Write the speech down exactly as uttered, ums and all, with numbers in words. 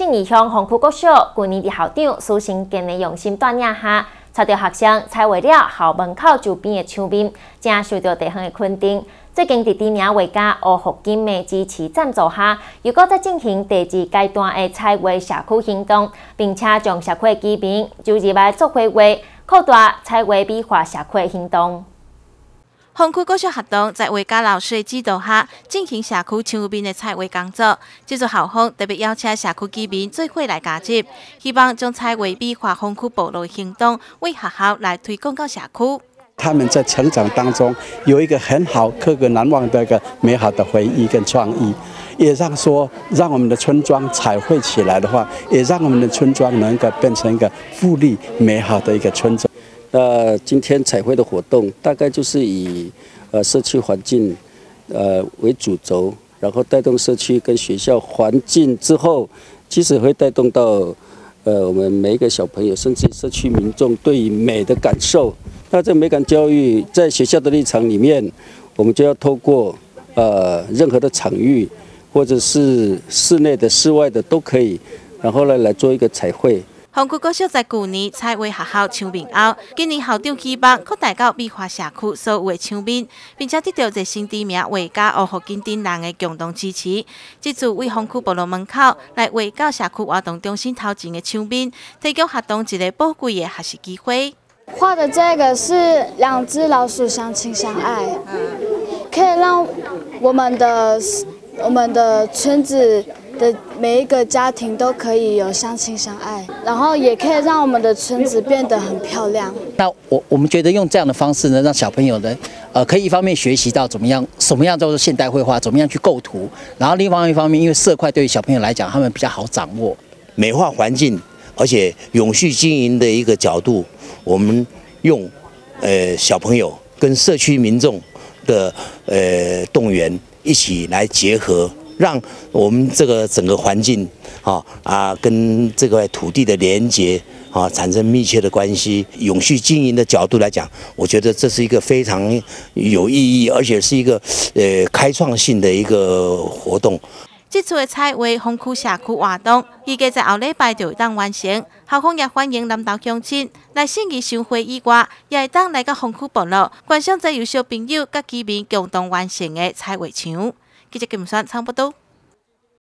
信义乡红区国小去年伫校长苏成建的用心带领下，找到学生采画了校门口周边的墙面，正受到地方的肯定。最近伫知名画家欧福金的支持赞助下，又搁再进行第二阶段的彩绘社区行动，并且将社区的居民就入来做绘画，扩大彩绘美化社区的行动。 红区国小学堂在画家老师的指导下，进行社区墙面的彩绘工作。这座校方特别邀请社区居民做伙来加入，希望将彩绘美化红区部落的行动，为学校来推广到社区。 他们在成长当中有一个很好、刻骨难忘的一个美好的回忆跟创意，也让说让我们的村庄彩绘起来的话，也让我们的村庄能够变成一个富丽美好的一个村庄。 那今天彩绘的活动大概就是以呃社区环境呃为主轴，然后带动社区跟学校环境之后，其实会带动到呃我们每一个小朋友，甚至社区民众对于美的感受。那这美感教育在学校的立场里面，我们就要透过呃任何的场域，或者是室内的、室外的都可以，然后呢来做一个彩绘。 红区国小在去年彩绘学校墙面后，今年校长希望扩大到美化社区所有的墙面，并且得到热心知名画家欧福金等人的共同支持。这次为红区部落门口来画到社区活动中心头前的墙面，提供学童一个宝贵的学习机会。 画的这个是两只老鼠相亲相爱，可以让我们的我们的村子。 的每一个家庭都可以有相亲相爱，然后也可以让我们的村子变得很漂亮。 那我我们觉得用这样的方式呢，让小朋友呢，呃，可以一方面学习到怎么样什么样叫做现代绘画，怎么样去构图，然后另外一方面，因为色块对于小朋友来讲，他们比较好掌握， 美化环境，而且永续经营的一个角度，我们用呃小朋友跟社区民众的呃动员一起来结合。 让我们这个整个环境啊啊跟这个土地的连接啊产生密切的关系。永续经营的角度来讲，我觉得这是一个非常有意义，而且是一个呃开创性的一个活动。 这次的彩绘红区社区活动，预计在后礼拜就会当完成。校方也欢迎南投乡亲来信义赏花以外，也会当来到红区部落观赏这由小朋友甲居民共同完成的彩绘墙。记者金木山参报道。